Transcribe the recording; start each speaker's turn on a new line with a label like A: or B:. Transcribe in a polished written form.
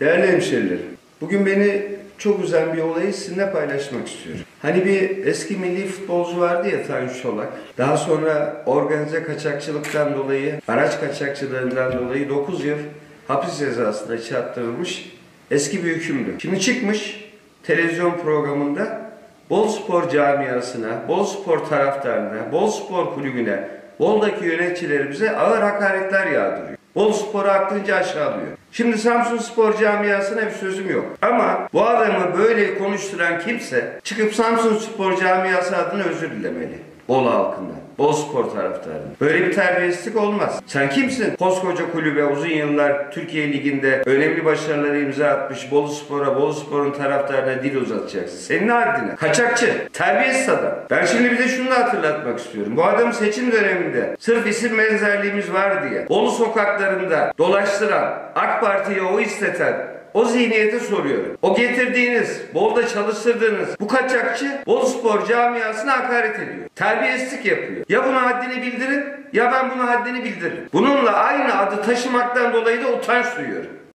A: Değerli hemşerilerim, bugün beni çok üzen bir olayı sizinle paylaşmak istiyorum. Hani bir eski milli futbolcu vardı ya, Tanju Çolak. Daha sonra organize kaçakçılıktan dolayı, araç kaçakçılığından dolayı 9 yıl hapis cezasına çarptırılmış eski bir hükümdü. Şimdi çıkmış televizyon programında Boluspor camiasına, Boluspor taraftarına, Boluspor kulübüne, Bol'daki yöneticilerimize ağır hakaretler yağdırıyor. Boluspor'u aklınca aşağılıyor. Şimdi Samsunspor camiasına bir sözüm yok. Ama bu adamı böyle konuşturan kimse çıkıp Samsunspor camiası adına özür dilemeli. Bolu halkından, Boluspor taraftarından. Böyle bir terbiyesizlik olmaz. Sen kimsin? Koskoca kulübe uzun yıllar Türkiye Ligi'nde önemli başarıları imza atmış Boluspor'a, Boluspor'un taraftarına dil uzatacaksın. Senin haddine. Kaçakçı, terbiyesiz adam. Ben şimdi bir de şunu da hatırlatmak istiyorum. Bu adamı seçim döneminde sırf isim benzerliğimiz var diye Bolu sokaklarında dolaştıran, AK Parti'ye oy isteten o zihniyete soruyorum. O getirdiğiniz, Bol'da çalıştırdığınız bu kaçakçı Boluspor camiasına hakaret ediyor. Terbiyesizlik yapıyor. Ya buna haddini bildirin ya ben buna haddini bildiririm. Bununla aynı adı taşımaktan dolayı da utanç duyuyorum.